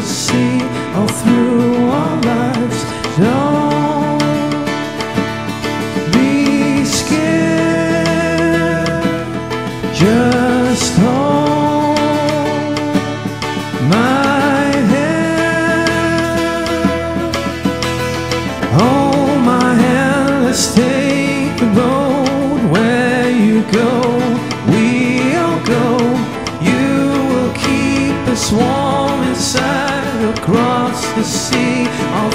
the sea, all through our lives. Don't be scared, just hold my hand. Hold my hand, let's take the road. Where you go, we'll go. You will keep us warm inside, across the sea, all